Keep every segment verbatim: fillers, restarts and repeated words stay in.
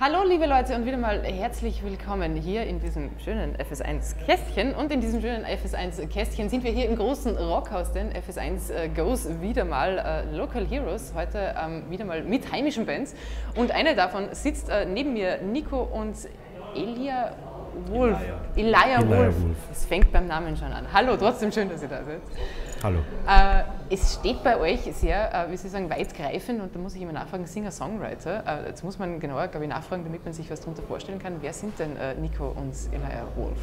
Hallo liebe Leute und wieder mal herzlich willkommen hier in diesem schönen F S eins Kästchen. Und in diesem schönen F S eins Kästchen sind wir hier im großen Rockhaus, denn F S eins goes wieder mal äh, Local Heroes, heute ähm, wieder mal mit heimischen Bands. Und eine davon sitzt äh, neben mir, Nico und Elia Wolf. Elijah Wolf. Es fängt beim Namen schon an. Hallo, trotzdem schön, dass ihr da seid. Hallo. Äh, es steht bei euch sehr, äh, wie soll ich sagen, weitgreifend, und da muss ich immer nachfragen, Singer-Songwriter. Äh, jetzt muss man genauer, glaube ich, nachfragen, damit man sich was darunter vorstellen kann. Wer sind denn äh, Nico und Elijah Wolf?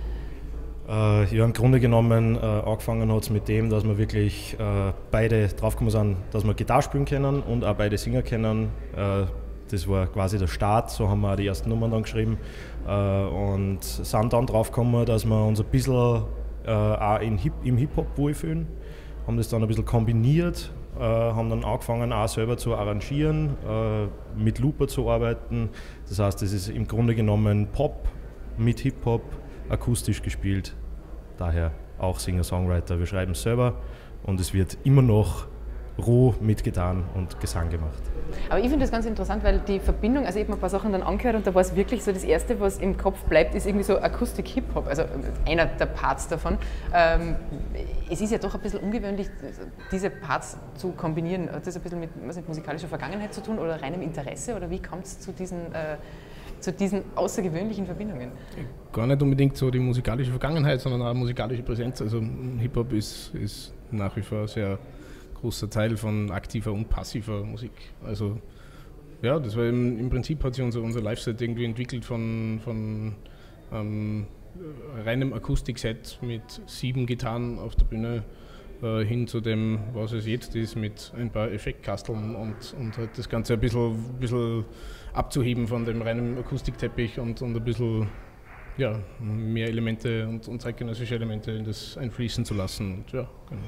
Äh, ja, im Grunde genommen äh, angefangen hat es mit dem, dass wir wirklich äh, beide draufgekommen sind, dass wir Gitarre spielen können und auch beide Singer kennen. Äh, das war quasi der Start, so haben wir auch die ersten Nummern dann geschrieben äh, und sind dann draufgekommen, dass wir uns ein bisschen äh, auch in Hip, im Hip-Hop wohlfühlen. Haben das dann ein bisschen kombiniert, äh, haben dann angefangen auch selber zu arrangieren, äh, mit Looper zu arbeiten. Das heißt, es ist im Grunde genommen Pop mit Hip-Hop, akustisch gespielt. Daher auch Singer-Songwriter. Wir schreiben es selber und es wird immer noch roh mit Gitarren und Gesang gemacht. Aber ich finde das ganz interessant, weil die Verbindung, also ich habe mir ein paar Sachen dann angehört und da war es wirklich so, das Erste, was im Kopf bleibt, ist irgendwie so Akustik-Hip-Hop, also einer der Parts davon. Ähm, es ist ja doch ein bisschen ungewöhnlich, diese Parts zu kombinieren. Hat das ein bisschen mit, was mit musikalischer Vergangenheit zu tun oder reinem Interesse, oder wie kommt es zu diesen, äh, zu diesen außergewöhnlichen Verbindungen? Gar nicht unbedingt so die musikalische Vergangenheit, sondern auch musikalische Präsenz. Also Hip-Hop ist, ist nach wie vor sehr großer Teil von aktiver und passiver Musik. Also ja, das war im, im Prinzip hat sich unser, unser Live-Set irgendwie entwickelt von, von ähm, reinem Akustikset mit sieben Gitarren auf der Bühne äh, hin zu dem, was es jetzt ist, mit ein paar Effektkasteln und, und halt das Ganze ein bisschen, bisschen abzuheben von dem reinen Akustikteppich und, und ein bisschen ja, mehr Elemente und, und zeitgenössische Elemente in das einfließen zu lassen. Und, ja, genau.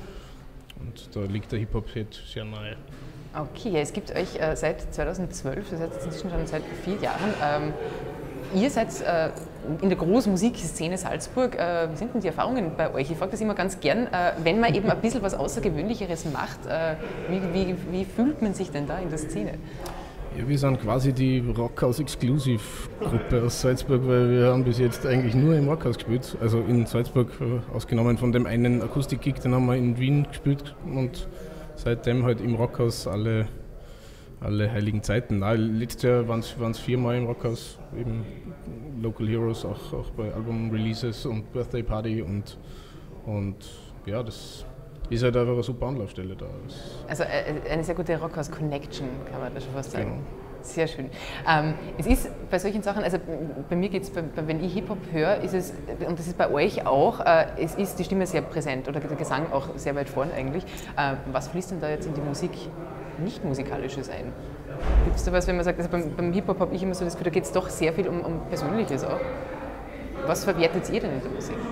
Und da liegt der Hip-Hop jetzt sehr nahe. Okay, ja, es gibt euch äh, seit zweitausendzwölf, das heißt inzwischen schon seit vier Jahren. Ähm, ihr seid äh, in der großen Musikszene Salzburg. Äh, wie sind denn die Erfahrungen bei euch? Ich frage das immer ganz gern, äh, wenn man eben ein bisschen was Außergewöhnlicheres macht, äh, wie, wie, wie fühlt man sich denn da in der Szene? Ja, wir sind quasi die Rockhaus-Exclusive-Gruppe aus Salzburg, weil wir haben bis jetzt eigentlich nur im Rockhaus gespielt. Also in Salzburg, ausgenommen von dem einen Akustik-Gig, den haben wir in Wien gespielt und seitdem halt im Rockhaus alle, alle heiligen Zeiten. Nein, letztes Jahr waren es viermal im Rockhaus, eben Local Heroes, auch, auch bei Album-Releases und Birthday Party und, und ja, das ist halt einfach eine super Anlaufstelle da. Also eine sehr gute Rockhaus-Connection, kann man da schon fast sagen. Genau. Sehr schön. Ähm, es ist bei solchen Sachen, also bei mir geht es, wenn ich Hip-Hop höre, ist es, und das ist bei euch auch, äh, es ist die Stimme sehr präsent oder der Gesang auch sehr weit vorn eigentlich. Äh, was fließt denn da jetzt in die Musik nicht Musikalisches ein? Gibt es da was, wenn man sagt, also beim, beim Hip-Hop habe ich immer so das Gefühl, da geht es doch sehr viel um, um Persönliches auch. Was verwertet ihr denn in der Musik?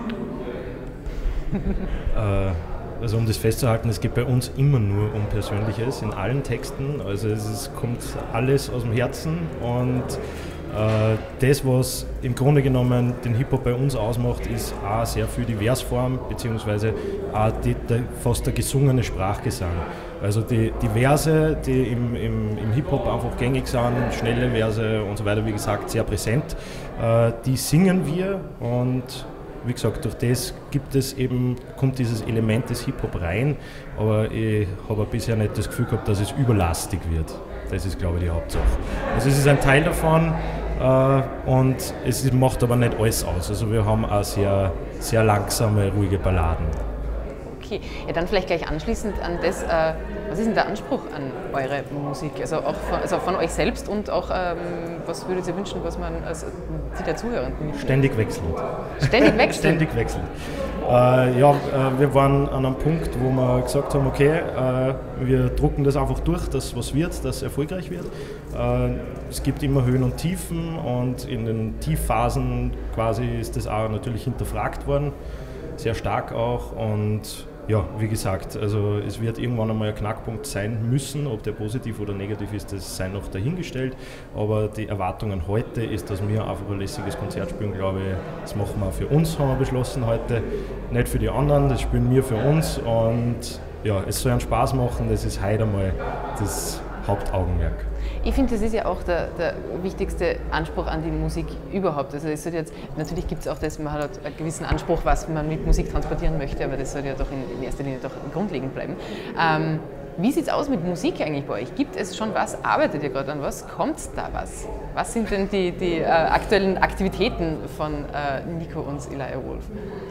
äh, Also um das festzuhalten, es geht bei uns immer nur um Persönliches in allen Texten. Also es ist, kommt alles aus dem Herzen und äh, das, was im Grunde genommen den Hip-Hop bei uns ausmacht, ist auch sehr viel die Versform, beziehungsweise auch die, der, fast der gesungene Sprachgesang. Also die, die Verse, die im, im, im Hip-Hop einfach gängig sind, schnelle Verse und so weiter, wie gesagt, sehr präsent, äh, die singen wir und wie gesagt, durch das gibt es eben, kommt dieses Element des Hip-Hop rein, aber ich habe bisher nicht das Gefühl gehabt, dass es überlastig wird. Das ist, glaube ich, die Hauptsache. Also es ist ein Teil davon äh, und es macht aber nicht alles aus. Also wir haben auch sehr, sehr langsame, ruhige Balladen. Okay, ja, dann vielleicht gleich anschließend an das, äh, was ist denn der Anspruch an eure Musik? Also auch von, also von euch selbst und auch, ähm, was würdet ihr wünschen, was man als die der Zuhörenden mitnimmt? Ständig wechselnd. Ständig wechselnd? Ständig wechselnd. Äh, ja, äh, wir waren an einem Punkt, wo wir gesagt haben, okay, äh, wir drucken das einfach durch, dass was wird, dass erfolgreich wird. Äh, es gibt immer Höhen und Tiefen und in den Tiefphasen quasi ist das auch natürlich hinterfragt worden, sehr stark auch und ja, wie gesagt, also es wird irgendwann einmal ein Knackpunkt sein müssen, ob der positiv oder negativ ist, das sei noch dahingestellt, aber die Erwartungen heute ist, dass wir einfach ein lässiges Konzert spielen, glaube ich, das machen wir für uns, haben wir beschlossen heute, nicht für die anderen, das spielen wir für uns und ja, es soll einen Spaß machen, das ist heute einmal das Hauptaugenmerk. Ich finde, das ist ja auch der, der wichtigste Anspruch an die Musik überhaupt. Also es jetzt, natürlich gibt es auch das, man hat einen gewissen Anspruch, was man mit Musik transportieren möchte, aber das soll ja doch in, in erster Linie doch grundlegend bleiben. Ähm, wie sieht es aus mit Musik eigentlich bei euch? Gibt es schon was? Arbeitet ihr gerade an was? Kommt da was? Was sind denn die, die äh, aktuellen Aktivitäten von äh, Nico und Elijah Wolf?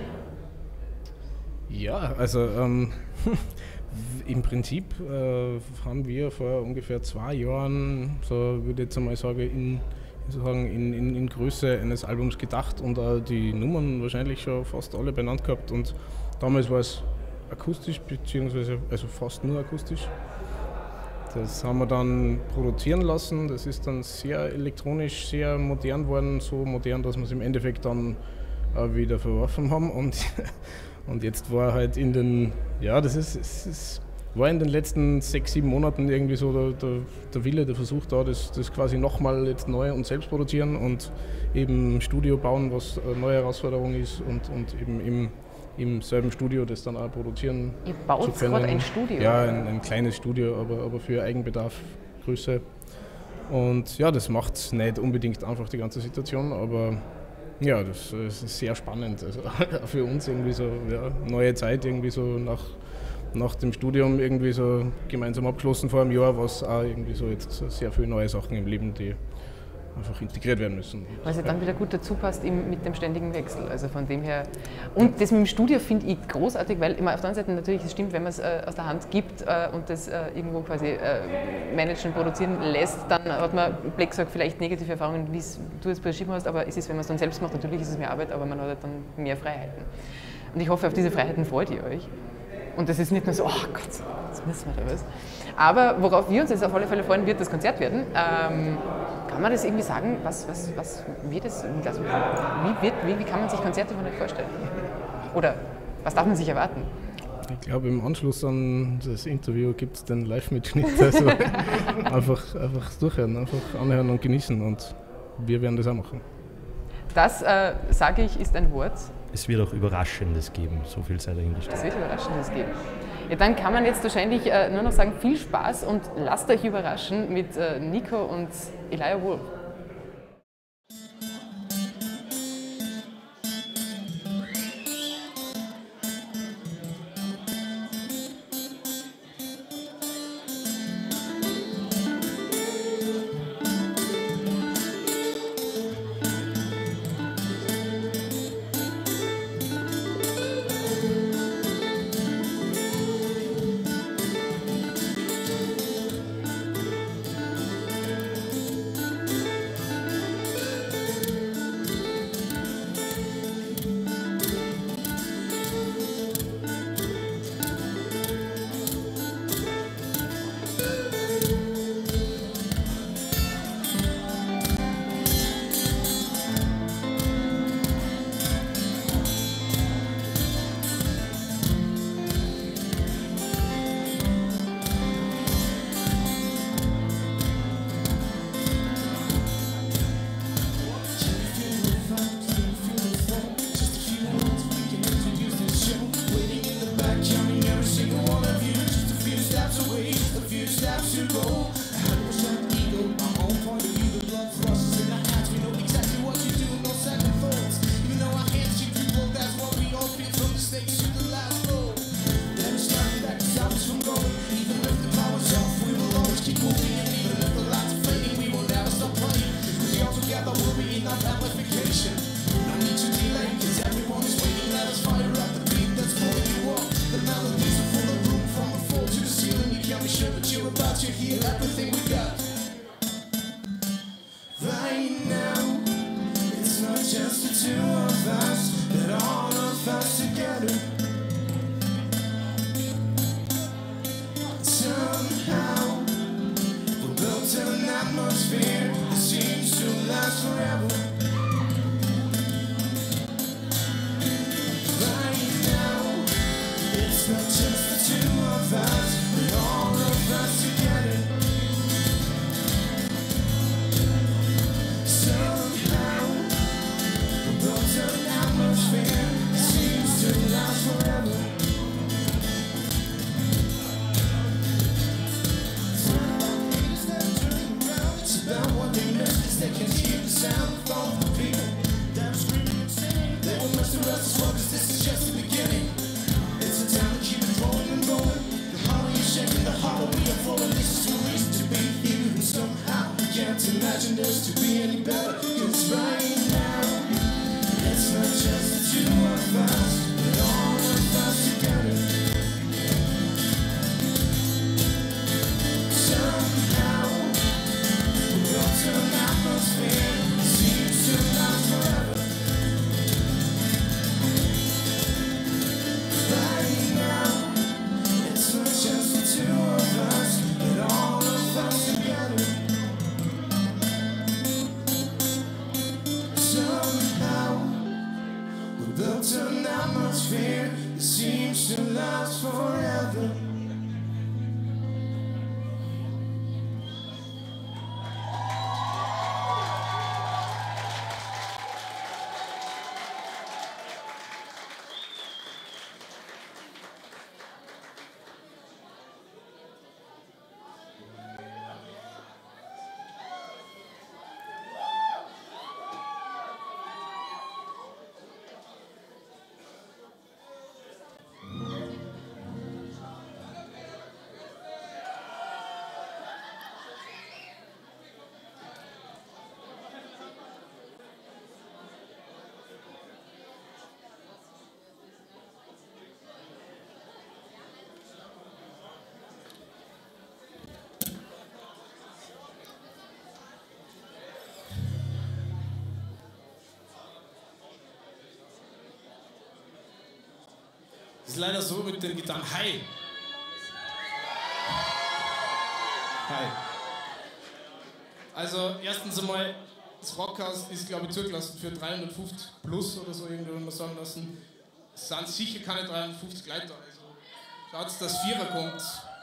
Ja, also ähm, im Prinzip äh, haben wir vor ungefähr zwei Jahren, so würde ich jetzt einmal sagen, in, sozusagen in, in, in Größe eines Albums gedacht und auch die Nummern wahrscheinlich schon fast alle benannt gehabt. Und damals war es akustisch, beziehungsweise also fast nur akustisch. Das haben wir dann produzieren lassen. Das ist dann sehr elektronisch, sehr modern geworden, so modern, dass wir es im Endeffekt dann auch wieder verworfen haben. Und, und jetzt war halt in den, ja, das ist, es ist, war in den letzten sechs, sieben Monaten irgendwie so der, der, der Wille, der Versuch da, das, das quasi nochmal jetzt neu und selbst produzieren und eben Studio bauen, was eine neue Herausforderung ist und, und eben im, im selben Studio das dann auch produzieren Ihr baut zu können. gerade ein Studio? Ja, ein, ein kleines Studio, aber, aber für Eigenbedarf, Größe. Und ja, das macht es nicht unbedingt einfach, die ganze Situation, aber ja, das, das ist sehr spannend. Also für uns irgendwie so, ja, neue Zeit, irgendwie so nach, nach dem Studium irgendwie so gemeinsam abgeschlossen vor einem Jahr, was auch irgendwie so jetzt sehr viele neue Sachen im Leben, die einfach integriert werden müssen. Was ja dann wieder gut dazu passt im, mit dem ständigen Wechsel. Also von dem her. Und das mit dem Studio finde ich großartig, weil immer auf der anderen Seite natürlich, es stimmt, wenn man es äh, aus der Hand gibt äh, und das äh, irgendwo quasi äh, managen, produzieren lässt, dann hat man, Black sagt, vielleicht negative Erfahrungen, wie du es beschrieben hast, aber es ist, wenn man es dann selbst macht, natürlich ist es mehr Arbeit, aber man hat halt dann mehr Freiheiten. Und ich hoffe, auf diese Freiheiten freut ihr euch. Und das ist nicht nur so, oh Gott, jetzt müssen wir da was. Aber worauf wir uns jetzt auf alle Fälle freuen, wird das Konzert werden. Ähm, kann man das irgendwie sagen? Was, was, was wird es? Also, wie, wird, wie, wie kann man sich Konzerte von euch vorstellen? Oder was darf man sich erwarten? Ich glaube, im Anschluss an das Interview gibt es den Live-Mitschnitt. Also einfach, einfach durchhören, einfach anhören und genießen. Und wir werden das auch machen. Das, äh, sage ich, ist ein Wort. Es wird auch Überraschendes geben, so viel sei dahingestellt. Es wird Überraschendes geben. Ja, dann kann man jetzt wahrscheinlich äh, nur noch sagen, viel Spaß und lasst euch überraschen mit äh, Nico und Elijah Wolf. imagined us to be any better. Cause right now, it's not just the two of us, but all of us together. Somehow, we built an atmosphere that seems to last forever. Right now, it's not just the two of us, but all of us together. Somehow, we built an atmosphere that seems to last forever. Es ist leider so mit den Gitarren. Hi! Hi. Also erstens einmal, das Rockhaus ist glaube ich zugelassen für dreihundertfünfzig plus oder so, irgendwie mal sagen lassen. Es sind sicher keine dreihundertfünfzig Leute da. Also schaut, dass Vierer kommt.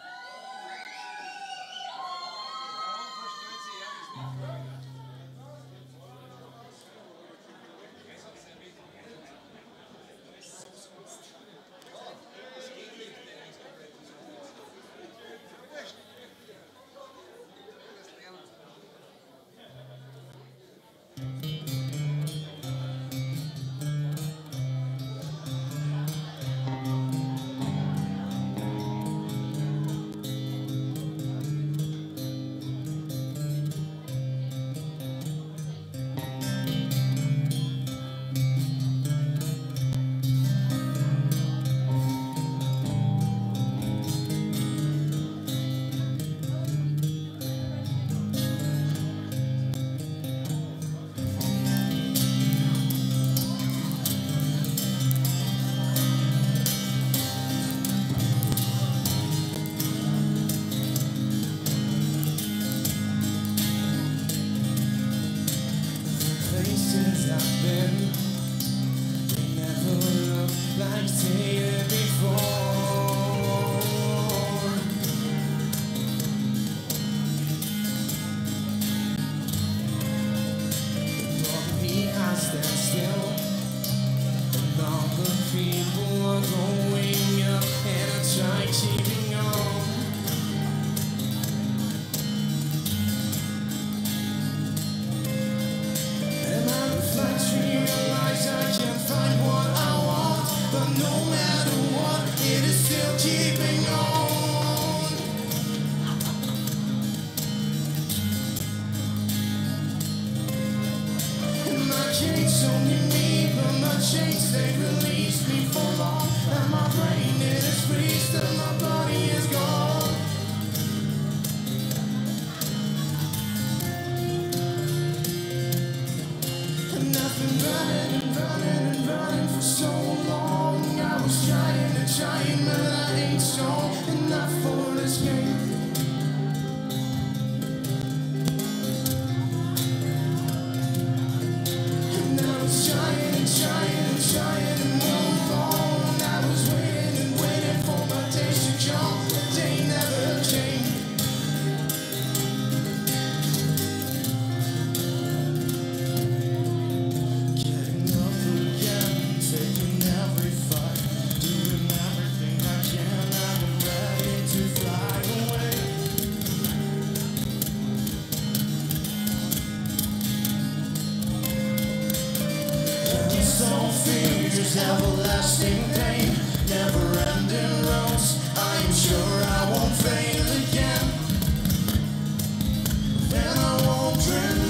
Everlasting pain, never-ending roads. I'm sure I won't fail again. Then I won't dream.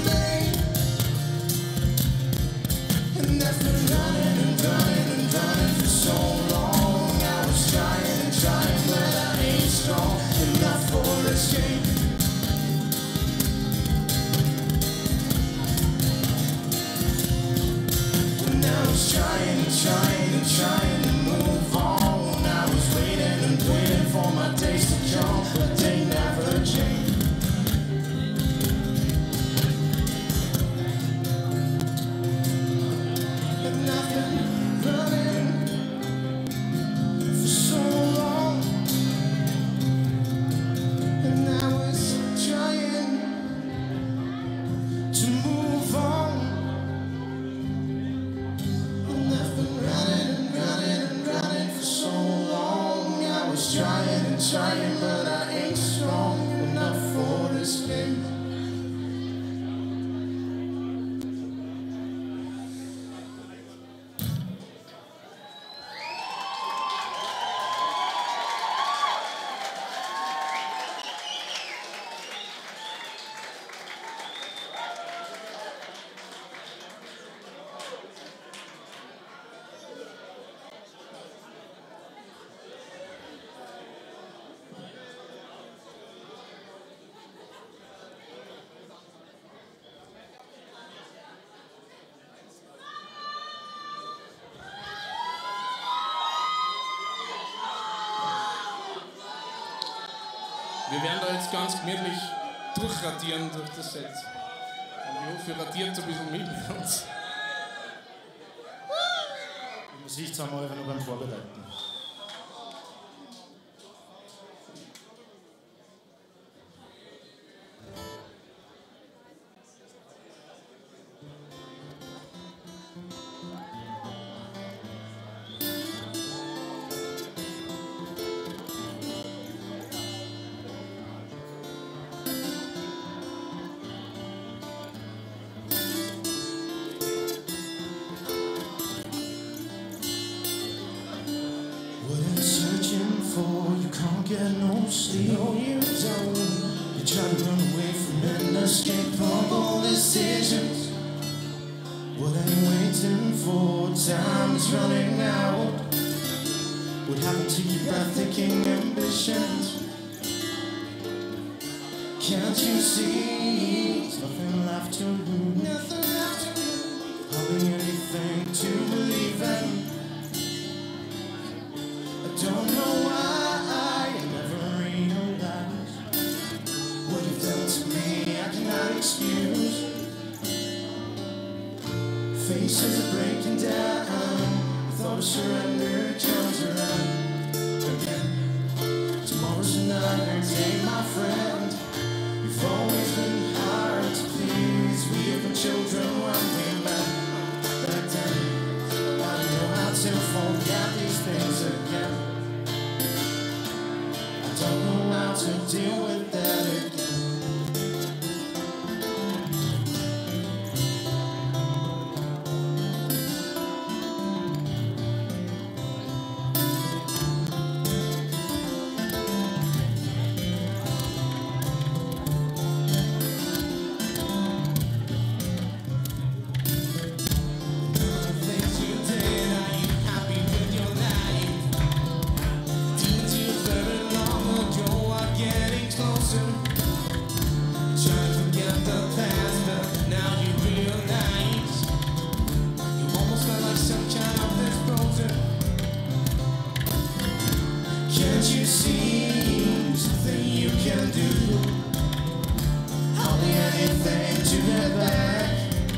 been trying, but I ain't strong enough for this game. Wir werden da jetzt ganz gemütlich durchradieren durch das Set. Und ich hoffe, ihr radiert so ein bisschen mit mit uns. Die Musik sind wir einfach noch beim Vorbereiten. What I'm searching for, you can't get no sleep. No, you don't. You try to run away from inescapable decisions. What I'm waiting for, time is running out. What happened to your breathtaking ambitions? Can't you see? There's nothing left to lose. Nothing left to lose. Hardly anything to believe in. I don't know why I never realized what you've done to me. I cannot excuse. Faces are breaking down. The thought of surrender comes around again. Tomorrow's another day, my friend. You've always been hard to please. We have been children when we met back then. I don't know how to forget these things again. I don't know how to deal with that again. Can't you see something you can do? Hardly anything to get back.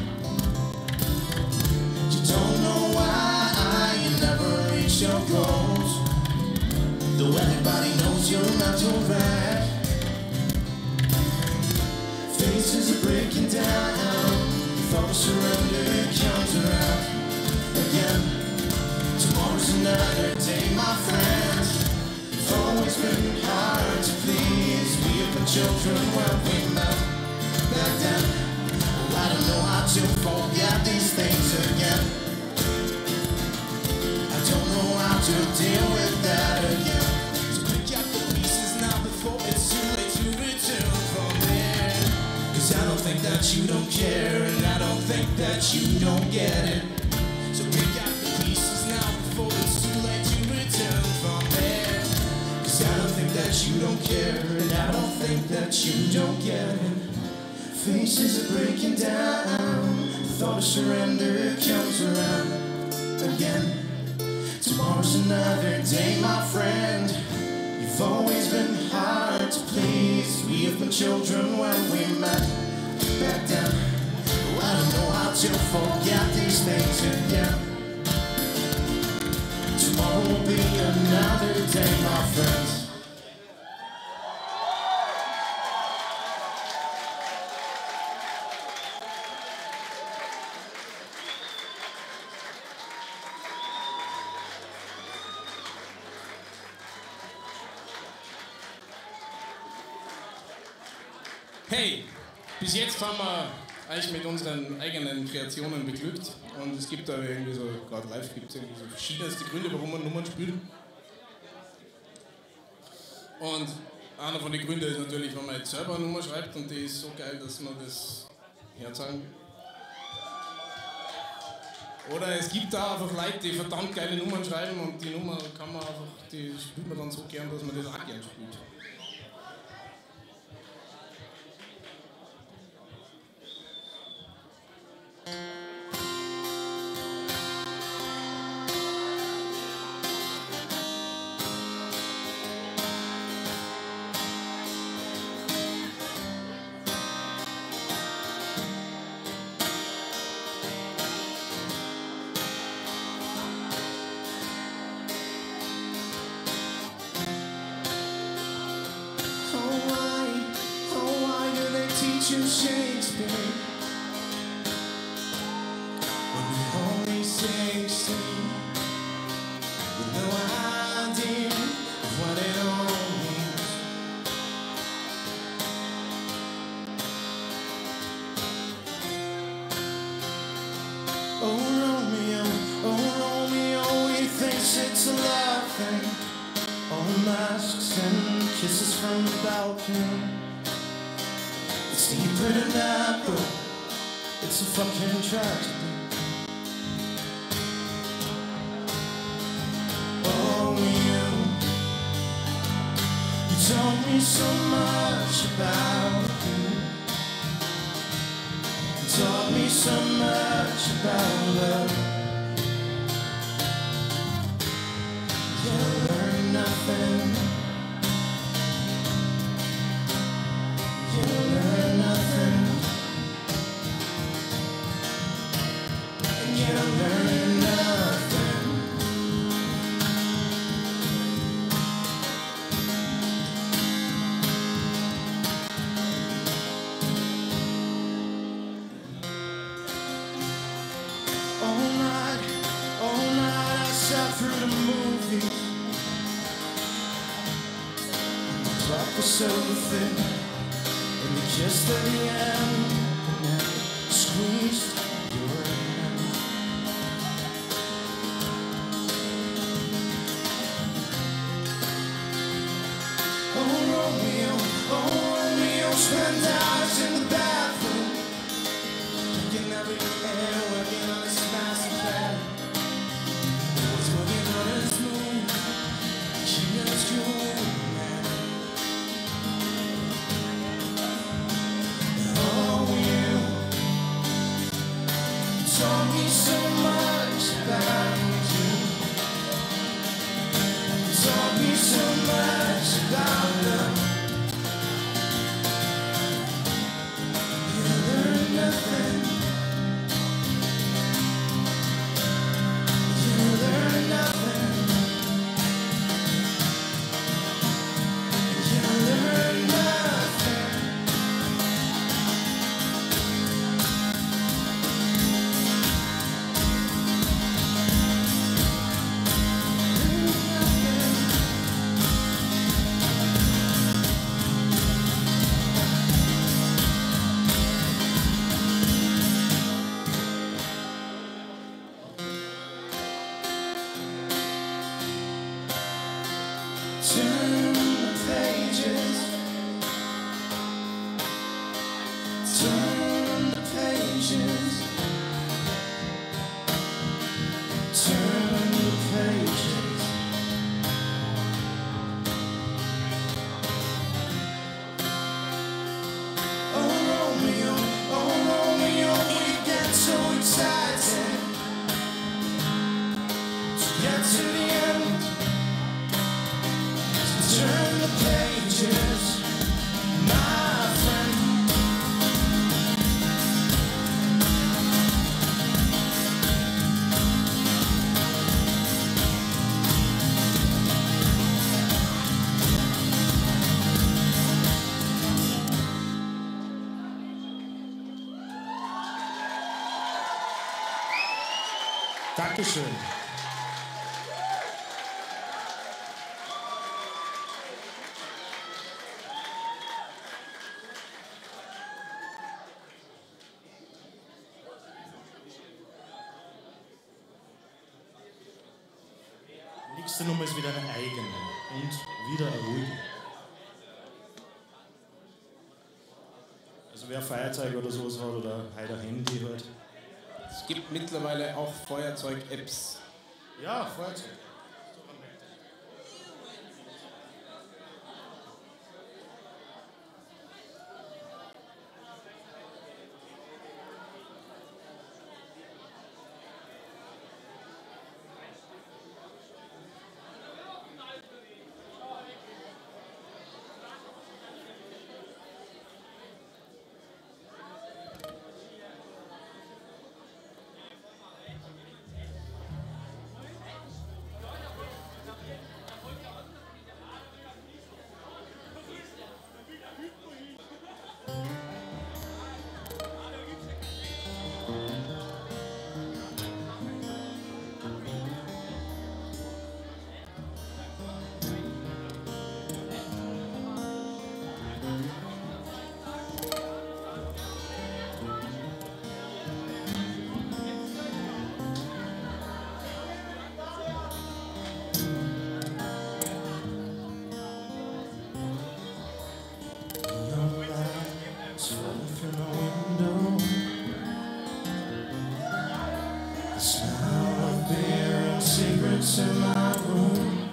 You don't know why you never reach your goals, though everybody knows you're a mental wreck. Faces are breaking down. Thought of surrender comes around again. Tomorrow's another day, my friends. It's always been hard to please. We have been children when we met back then. Oh, I don't know how to forget these things again. I don't know how to deal with that again. So pick up the pieces now before it's too late to return from there. Cause I don't think that you don't care, and I don't think that you don't get it. So pick up the pieces now before it's too late to return from there. Cause I don't think that you don't care, and I don't think that you don't get it. Faces are breaking down. The thought of surrender comes around again. Tomorrow's another day, my friend. You've always been hard to please. We have been children when we met back then. Oh, I don't know how to forget these things again. Tomorrow will be another day, my friends. Hey, bis jetzt haben wir euch mit unseren eigenen Kreationen beglückt und es gibt da irgendwie so, gerade live gibt es irgendwie so verschiedenste Gründe, warum man Nummern spielt. Und einer von den Gründen ist natürlich, wenn man jetzt selber eine Nummer schreibt und die ist so geil, dass man das herzeigen. Oder es gibt da einfach Leute, die verdammt geile Nummern schreiben und die Nummer kann man einfach, die spielt man dann so gern, dass man das auch gern spielt. Shakespeare, when we only sixteen, with no idea of what it all means. Oh Romeo, oh Romeo, he thinks it's a love thing. All masks and kisses from the balcony. It's deeper than that, bro. It's a fucking tragedy. Oh, you, you told me so much about you. You taught me so much about love. You learned nothing. You learn nothing, and you learn nothing. All night, all night I sat through the movies. The clock was so thin. Just at the end, and I squeezed your hand. Oh Romeo, oh Romeo, spent hours in the bathroom, drinking every air, working on his massive bed. He was working on his moon, she was cool. Told me so much about you. Told me so much about love. You learned nothing. You learned nothing. You learned nothing. Turn the pages. Turn the pages. Turn the pages. Oh Romeo, oh Romeo, we get so excited to get to the end. Turn the pages, my friend. Dankeschön. nächste Nummer ist wieder eine eigene und wieder eine ruhige. Also wer Feuerzeug oder sowas hat oder halt ein Handy halt. Es gibt mittlerweile auch Feuerzeug-Apps. Ja, Feuerzeug. In my room,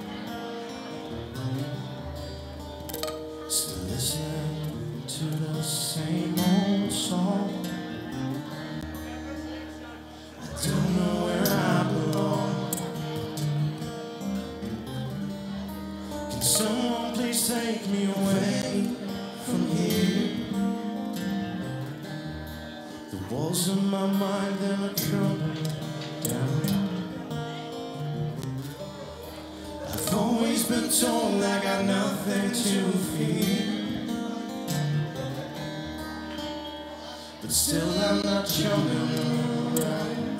still listening to the same old song. I don't know where I belong. Can someone please take me away from here? The walls of my mind, then are crumbling down. I've always been told I got nothing to fear, but still I'm not jumping around.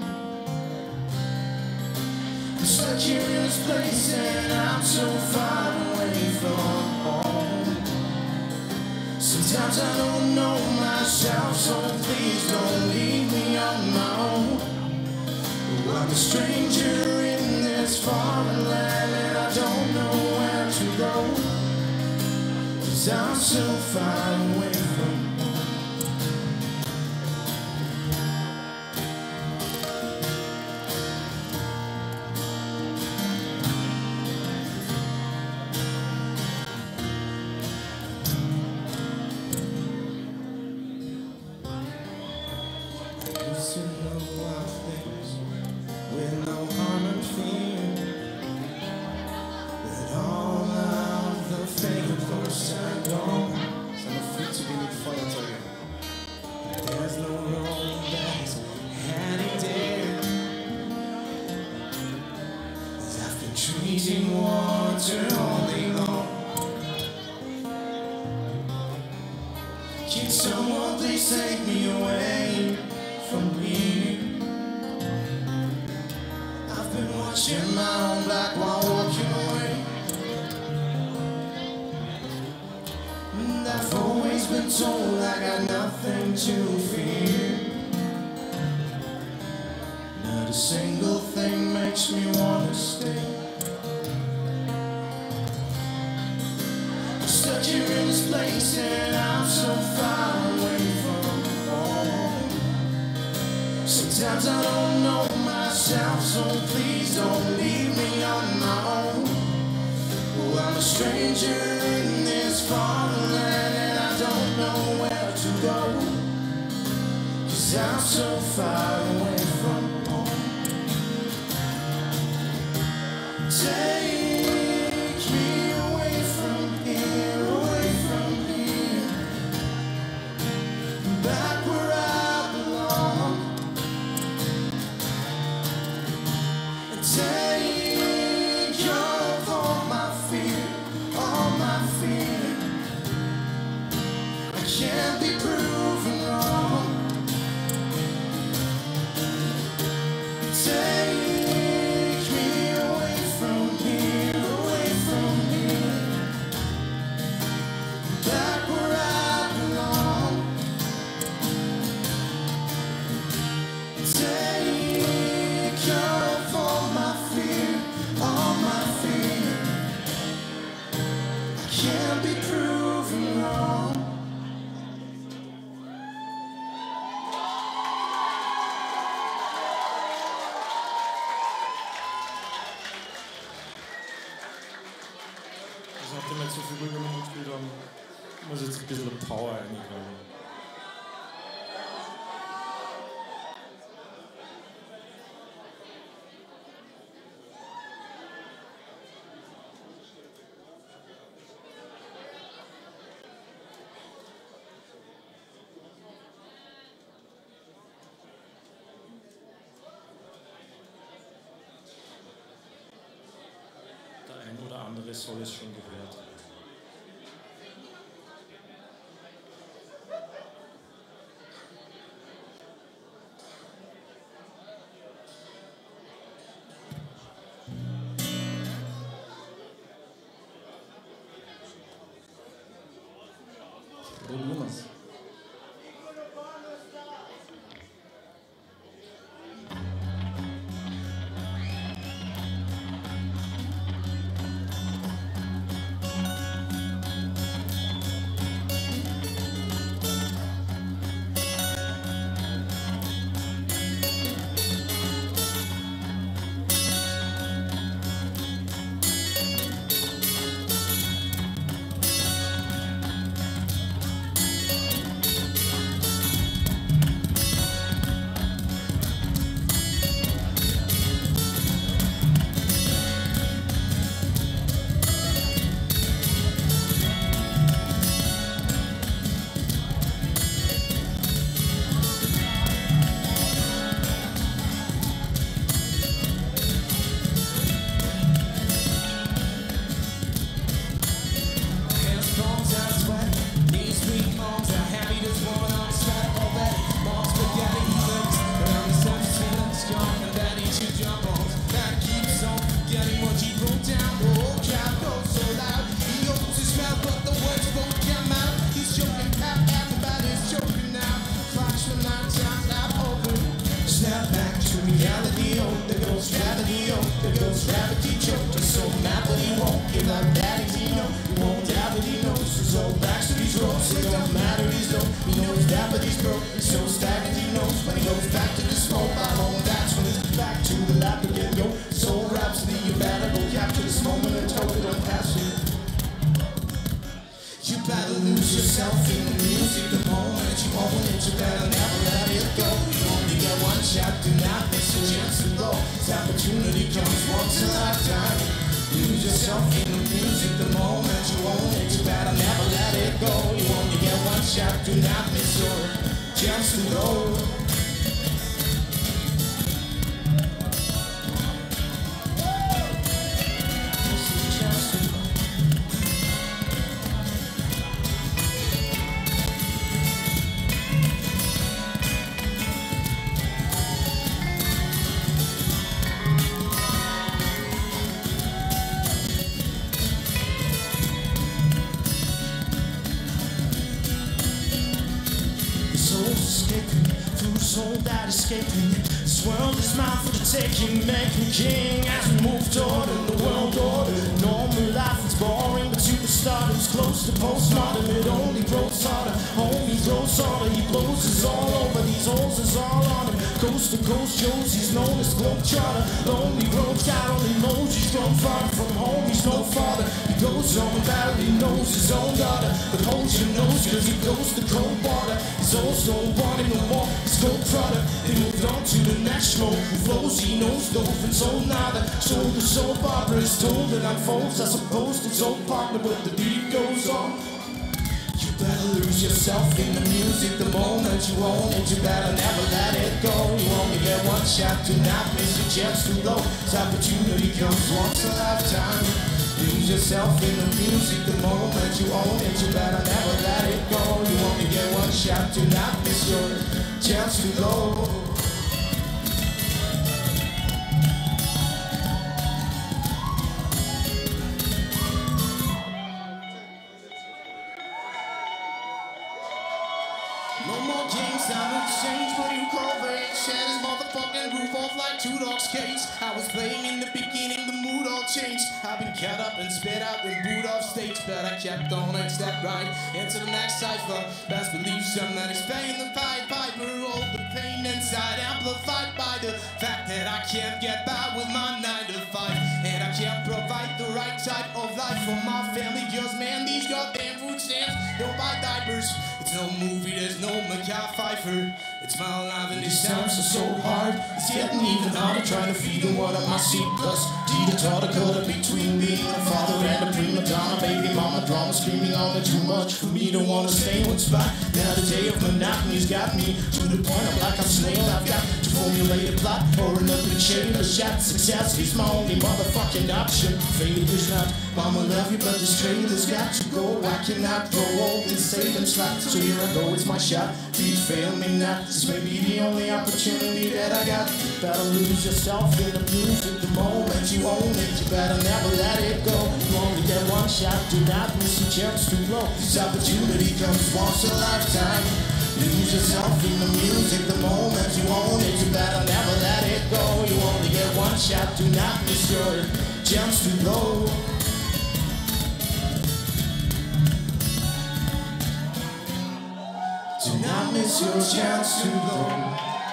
I'm stuck here in this place and I'm so far away from home. Sometimes I don't know myself, so please don't leave me on my own. I'm a stranger in this foreign land and I don't know where to go, 'cause I'm so far away from home. I used to know our things with no harm and fear, but all of the fake ghosts are gone. So I'm free to be with Feuerzeug. There's no road that is heading there, 'cause I've been treating water all day long. Can someone please take me away from here? I've been watching my own black while walking away, and I've always been told I got nothing to fear. Not a single thing makes me wanna stay. I'm stuck here in this place and I'm so far away from home. Sometimes I don't know myself, so please don't leave me on my own. Oh, I'm a stranger in this foreign land and I don't know where to go, 'cause I'm so far away from home. Take me away from here, away from here, back where I belong. Take off all my fear, all my fear. I can't be proven wrong. Take me away from here. Also nachdem wir jetzt so viel ruhiger gespielt haben, muss jetzt ein bisschen Power reinkommen. Der ein oder andere soll es schon gehört. Volumas. Fact that I can't get by with my nine to five, and I can't provide the right type of life for my family. Cause man, these goddamn food stamps don't buy diapers. It's no movie, there's no Mackay Pfeiffer. It's my life and these times are so hard. It's getting even harder trying to feed them what I must see. Plus, teeter totter cutter between being a father and a prima donna. Baby mama drama screaming on it too much for me to wanna stay in one spot. Now the day of monotony's got me to the point I'm like a snail. I've got to formulate a plot or another chain. A shot success is my only motherfucking option. Fate is not, mama love you, but this train has got to go. I cannot grow old and save them slots. So here I go, it's my shot. Please fail me not. This may be the only opportunity that I got. You better lose yourself in the music the moment you own it. You better never let it go. You only get one shot, do not miss your chance to blow. This opportunity comes once a lifetime. Lose yourself in the music the moment you own it. You better never let it go. You only get one shot, do not miss your chance to blow. Do not miss your chance to blow.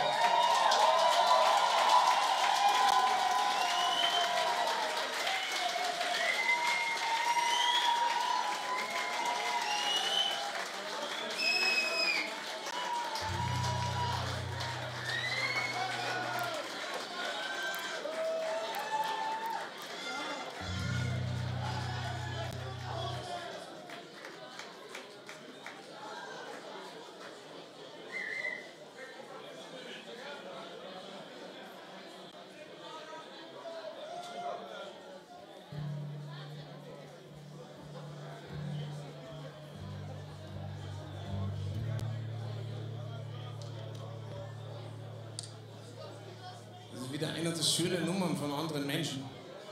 Wieder einer der schönen Nummern von anderen Menschen.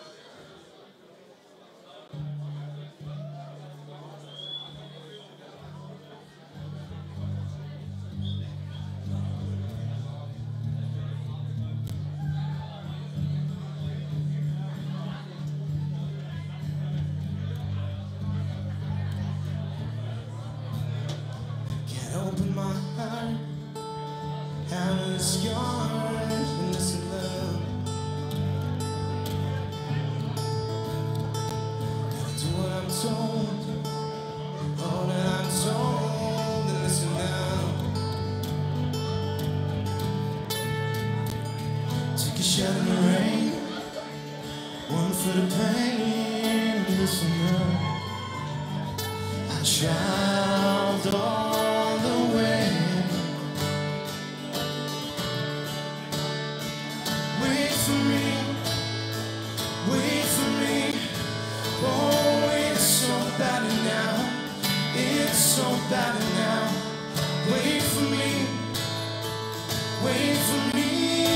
Can't open my heart, how is yours? And listen, love. Gotta do what I'm told, all that I'm told. And listen now. Take a shot in the rain, one for the pain. And listen now. I traveled all the way. Wait for me, wait for me. Oh, it's so bad now, it's so bad now. Wait for me, wait for me.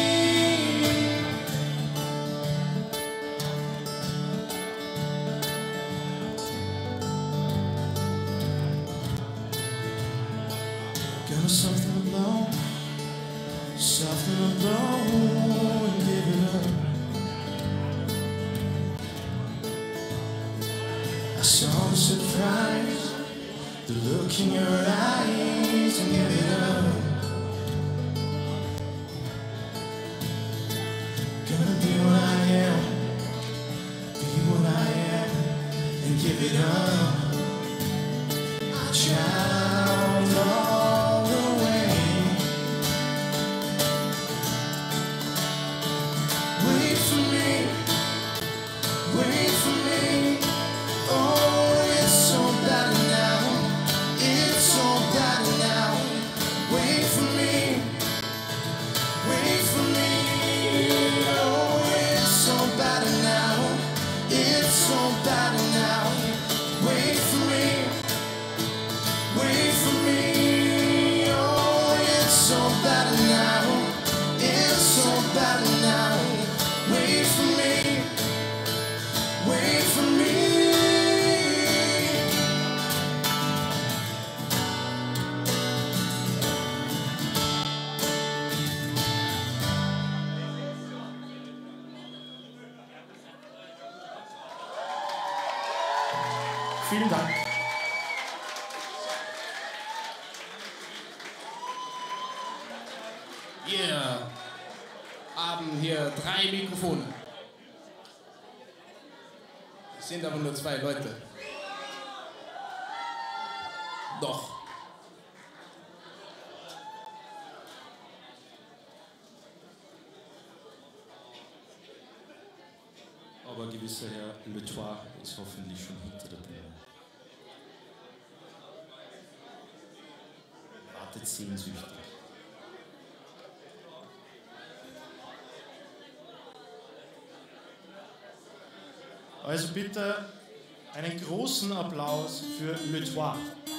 Got something to blow, something to blow and give it up. I saw the surprise, the look in your eyes and give it up. Gonna be what I am, be what I am and give it up. I traveled all the way. Wait for me, wait for me. Oh, it's so bad now, it's so bad now. Wait for me, wait for me. Oh, it's so bad now, it's so bad now. Wait for me, wait for me. Oh, it's so bad now, it's so bad now. Wait for me, wait for me. Vielen Dank. Wir haben hier drei Mikrofone. Es sind aber nur zwei Leute. Doch. Aber ein gewisser Herr Le Toit ist hoffentlich schon hinter der Bühne. Wartet sehnsüchtig. Also bitte einen großen Applaus für Le Toit.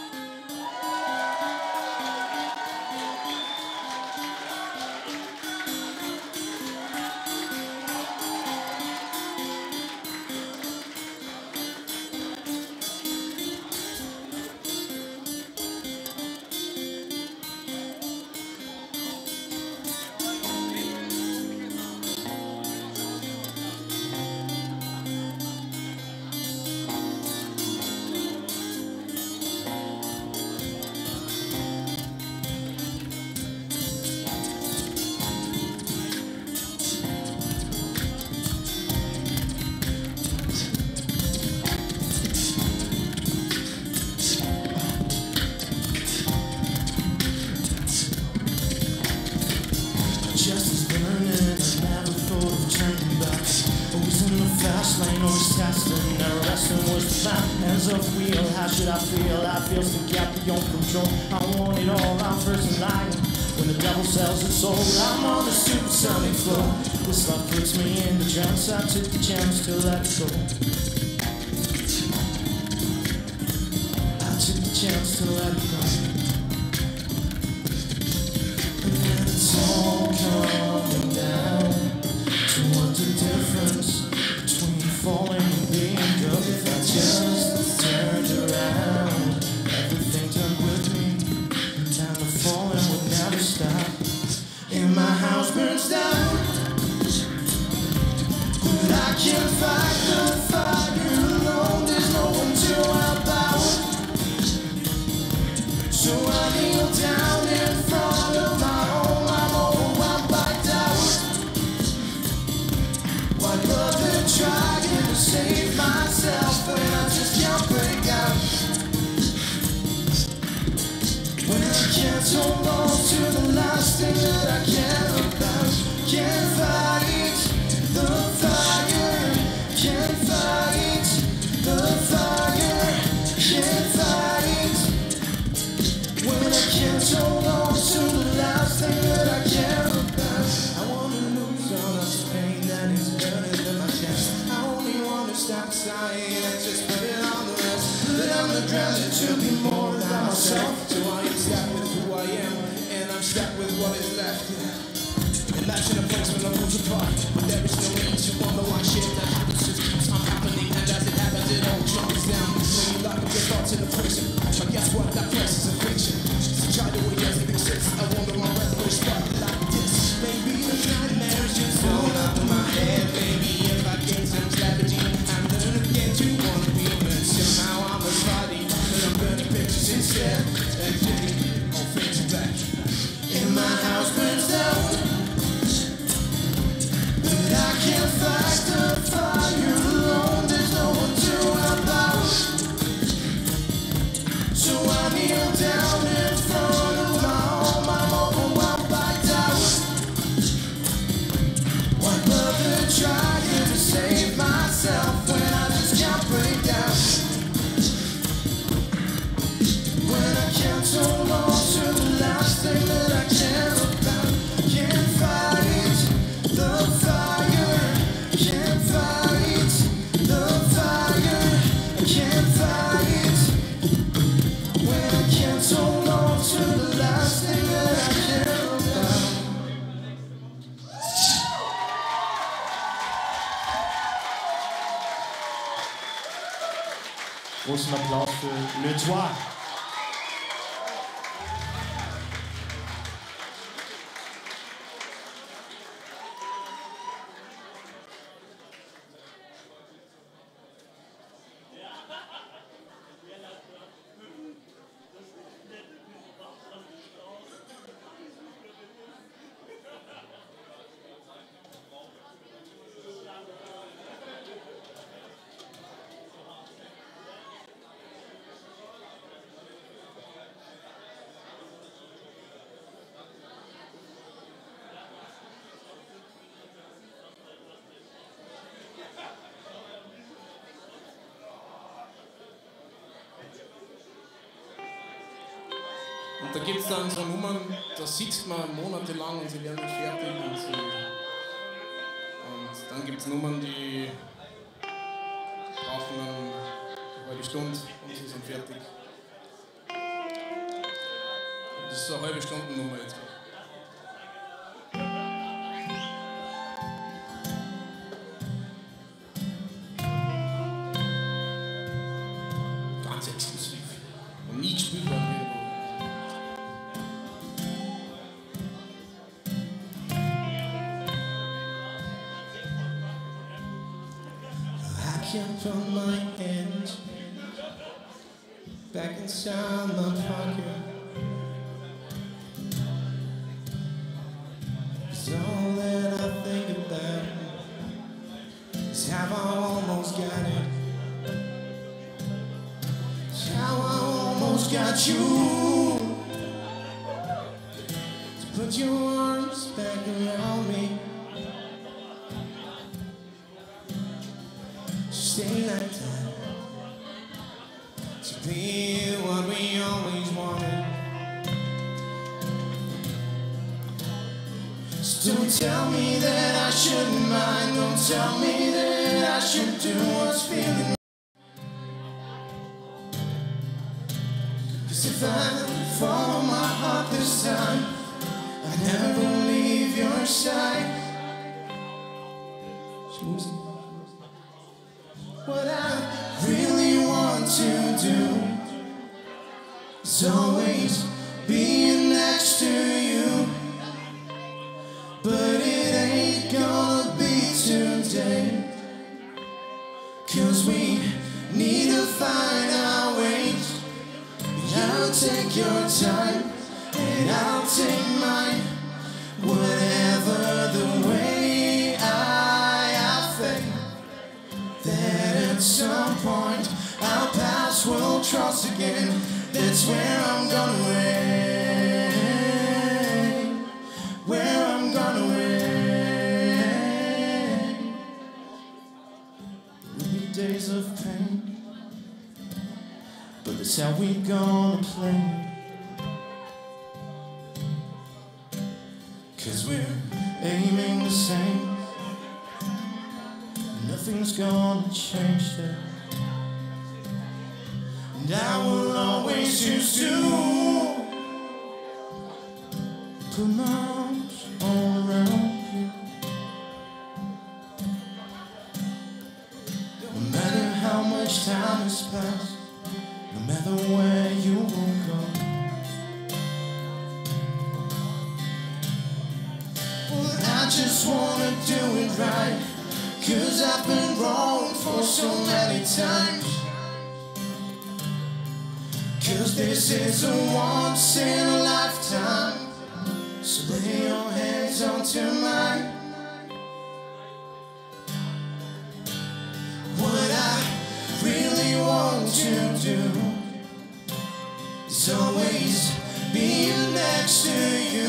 I took the chance to let it go. I took the chance to let it go. And then it's all coming down to what the difference between falling and being good. If I just turned around, everything turned with me. Time to fall and would never stop. And my house burns down. I can't fight the fire alone, there's no one to help out. So I kneel down in front of my home, I'm overwhelmed by doubt. Why bother trying to save myself when I just can't break out? When I can't hold on to the last thing that I care about. Can't fight the fire, can't fight the fire, can't fight. When I can't hold on to the last thing that I care about. I wanna lose all of the pain that is burning in my chest. I only wanna stop sighing and just put it on the rest. Put it on the ground and to be more than myself. So I am stuck with who I am, and I'm stuck with what is left. And that's in a place when I lose apart. But there is no need to wonder why shit that happens just keeps on happening. And as it happens, it all drops down. When you lock up your thoughts in a prison, but guess what? That place is a fiction. So try the way doesn't exist. I wonder my breath will spark like this. Maybe the nightmares just flown up in my head. Maybe if I gain some clarity, I learn again to wanna be human. Somehow I'm a body, but I'm burning pictures instead. And digging all things back. And my house burns down. I can't fight the fire alone, there's no one to help out. So I kneel down in front of my home, I'm overwhelmed by doubt. Why bother trying to save myself when I just can't break down? When I can't hold on to the last thing that I care about. Can't fight the fire, can't fight the fire, can't fight. When I can't hold on to the last thing that I care about. Großen Applaus für Le Toit. Und da gibt es dann so Nummern, da sitzt man monatelang und sie werden nicht fertig. Und, sie und dann gibt es Nummern, die brauchen dann eine halbe Stunde und sie sind fertig. Und das ist so eine halbe Stunde Nummer jetzt. Ganz exklusiv. Und nie gespielt worden irgendwo. I can't put my hand back inside my pocket. 'Cause all that I think about is how I almost got it. It's how I almost got you. To put your arms back around me. Stay like that. To be what we always wanted. So don't tell me that I shouldn't mind. Don't tell me that I should do what's feeling. 'Cause if I follow my heart this time, I'd never leave your side. What I really want to do is always be next to you. But it ain't gonna be today. 'Cause we need to find our ways. And I'll take your time, and I'll take mine. Whatever the way I, I think that at some point our paths will cross again. That's where I'm gonna wait. Where I'm gonna wait. There'll be days of pain, but that's how we gonna play. 'Cause we're aiming the same. Nothing's gonna change that. And I will always choose to put my arms all around you. No matter how much time has passed, no matter where you will go. Well, I just wanna do it right. 'Cause I've been wrong for so many times. 'Cause this is a once in a lifetime. So lay your hands onto mine. What I really want to do is always be next to you.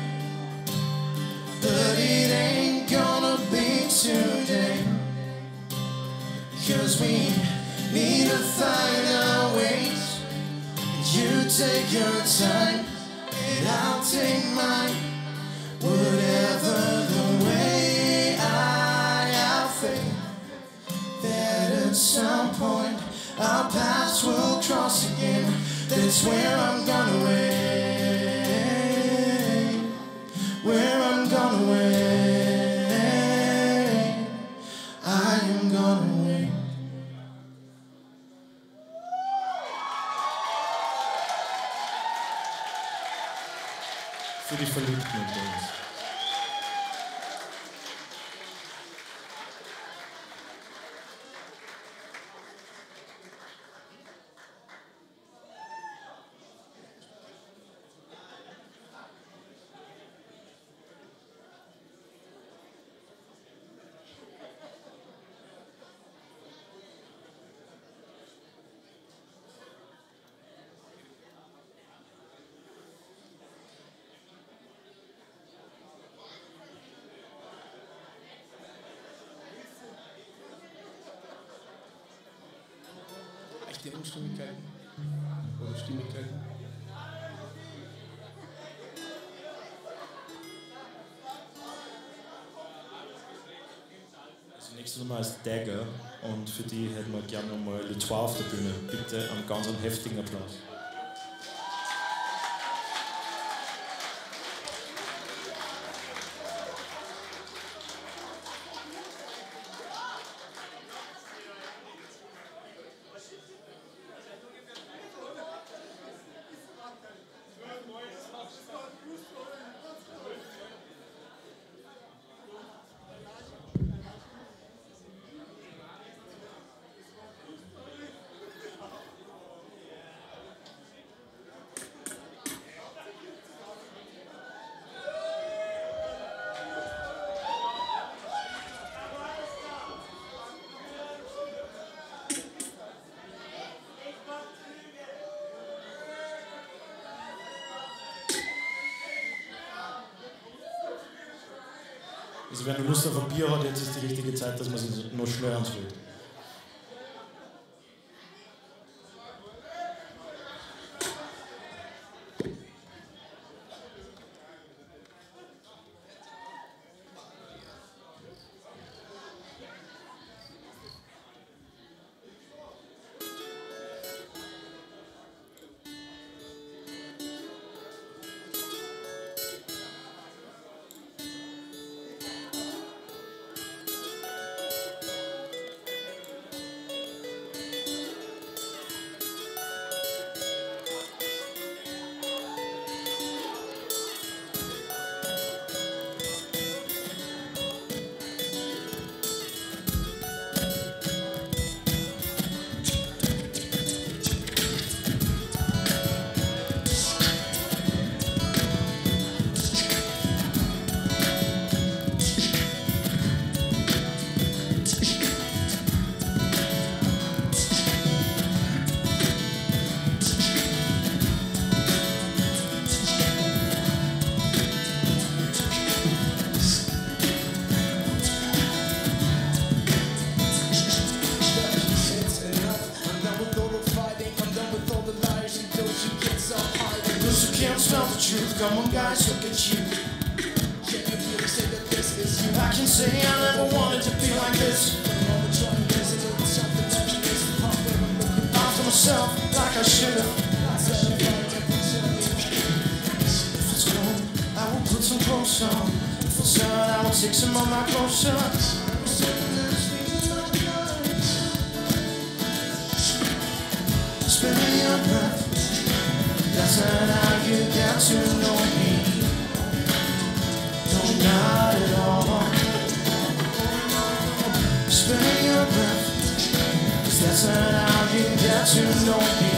But it ain't gonna be today. 'Cause we need to find our ways. And you take your time, and I'll take mine. Whatever the way I, I think that at some point our paths will cross again. That's where I'm gonna wait. Where I'm gonna wait. I am gonna wait. Für die Verliebten unter uns. Echte Unstimmigkeiten oder Stimmigkeiten. nächste Nummer heißt Dagger und für die hätten wir gerne nochmal Le Trois auf der Bühne. Bitte einen ganz einen heftigen Applaus. Also wenn du Lust auf ein Bier hat, jetzt ist die richtige Zeit, dass man sich noch schneller anfühlt. Come on guys, look at you. Can you really say that this is you? I can say I never wanted to be like this. After myself, like I should have. If it's cold, I will put some clothes on. If it's hot, I will take some of my clothes off. Spinning your breath. That's not how you got to know me. No, not at all. Spare your breath, 'cause that's not how you got to know me.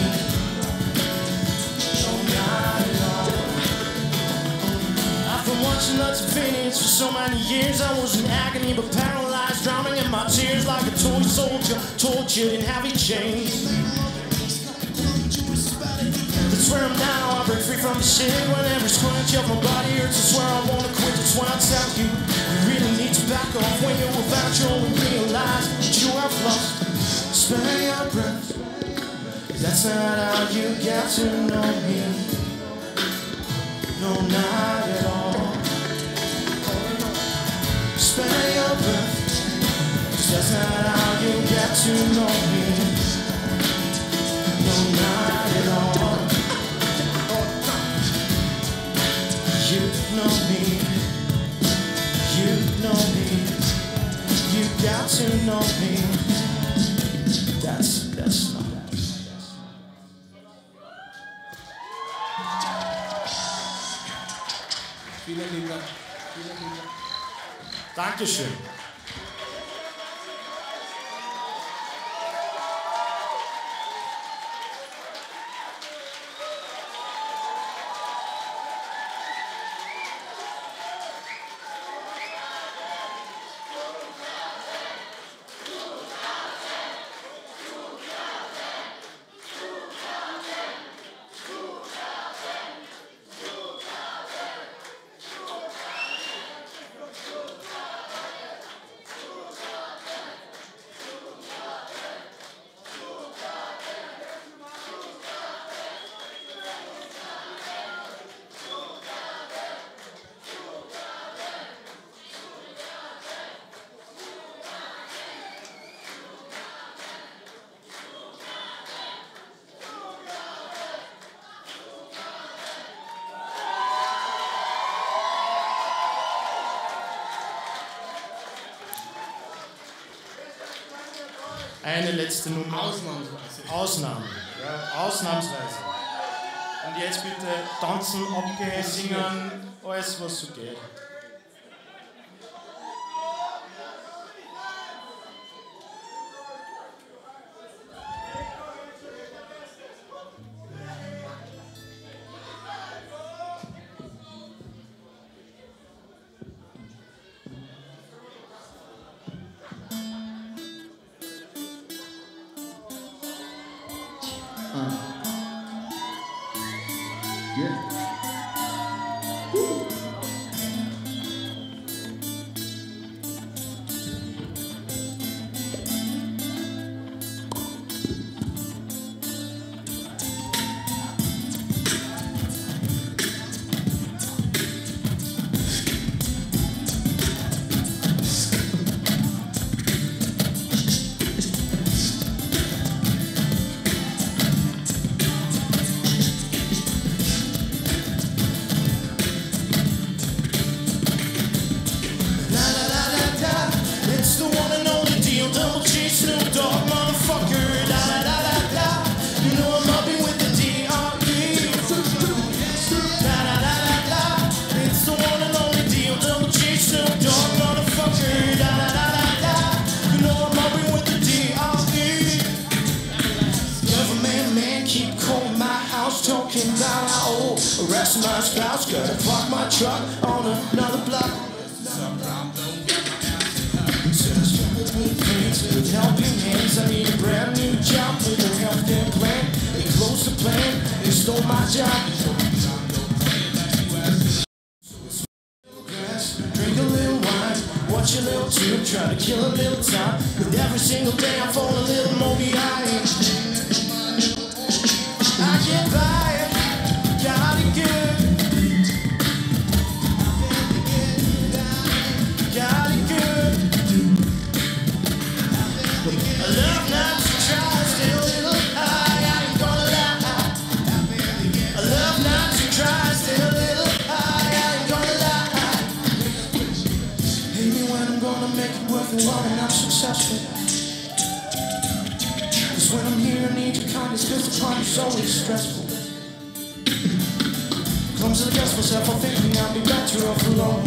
No, not at all. After watching lots of videos for so many years, I was in agony but paralyzed, drowning in my tears like a toy soldier, tortured in heavy chains. That's where I'm now, I break free from the shit. When every squinch of my body hurts, I swear I wanna quit. That's why I tell you, you really need to back off. When you're without, you only realize that you have lost. Spare your breath, 'cause that's not how you get to know me. No, not at all. Spare your breath, 'cause that's not how you get to know me. No, not at all. You know me, you know me, you got to know me. That's, that's not that. Vielen lieben Dank. Vielen lieben Dank. Dankeschön. Eine letzte Nummer. Ausnahmsweise. Ausnahme. Ja, ausnahmsweise. Und jetzt bitte tanzen, abgehen, singen, alles was so geht. Arrest my spouse, gotta park my truck on another block. With helping hands, I need a brand new job with a healthcare plan. They closed the plan, they stole my job. Drink a little wine, watch a little tube, try to kill a little time. But every single day I fall a little more behind. I get by. Got it good. Got it good. I love not to try, still a little high. I ain't gonna lie. I love not to try, still a little high. I ain't gonna lie. Hate me when I'm gonna make it worth it while I'm not successful. Cause when I'm here I need your kindness, cause the party's always stressful. Comes against myself, I'm thinking I'll be better off alone.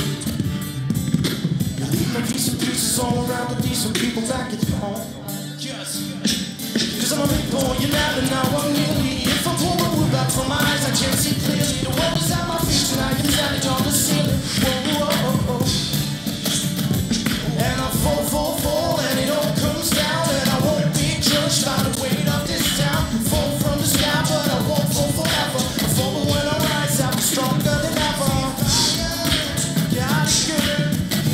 You leave my decent pieces all around the decent people back at home. Cause I'm a big boy, you never know I'm nearly. If I pull my wood back from my eyes, I can't see clearly. The world is at my feet and I can stand it on the ceiling. Whoa, whoa, whoa. And I fall, fall, fall, and it all comes down. And I won't be judged by the weight of this town. Fall from the sky, but I won't fall forever. I fall, but when I rise, I'll be stronger than ever. Got it good.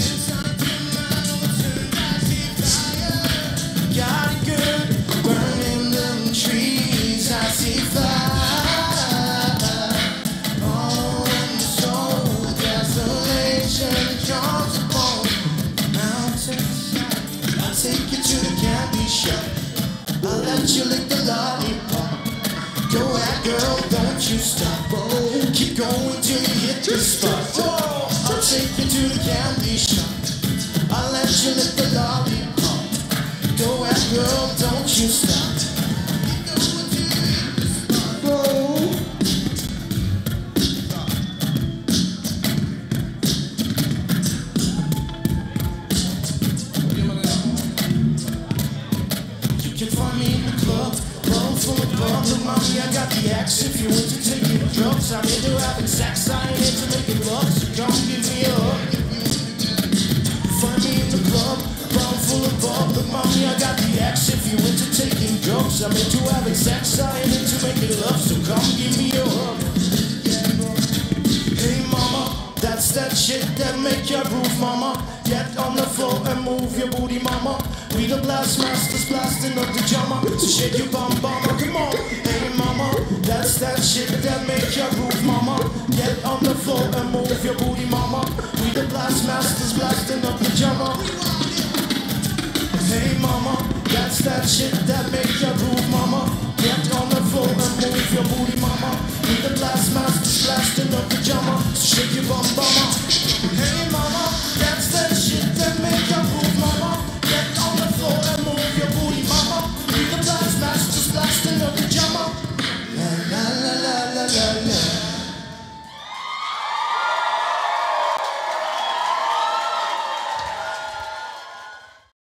Got it good. Burning them trees, I see fire. Oh, and so desolation comes upon mountains. I'll take you to the candy shop. I'll let you lick the lollipop. Go ahead, girl, don't you stop. Oh, keep going till you hit the spot. Oh, I'll take you to the candy shop. I'll let you lick the lollipop. Go ahead, girl, don't you stop. Oh. You can find me in the club. Full of bubs, and mommy, I got the axe. If you're into taking drugs, I'm into having sex. I ain't into making love, so come give me a hug. Find me in the club, bottle full of bubs, but mommy, I got the axe. If you're into taking drugs, I'm into having sex. I ain't into making love, so come give me a hug. Hey mama, that's that shit that make your groove, mama. Get on the floor and move your booty, mama. We the blast masters blasting up the drama. So shake your bum bum, come on. Hey mama, that's that shit that make your groove, mama. Get on the floor and move your booty, mama. We the blast masters blasting up the drama. Hey mama, that's that shit that make your groove, mama. Get on the floor and move your booty, mama. We the blast masters blasting up the drama. So shake your bum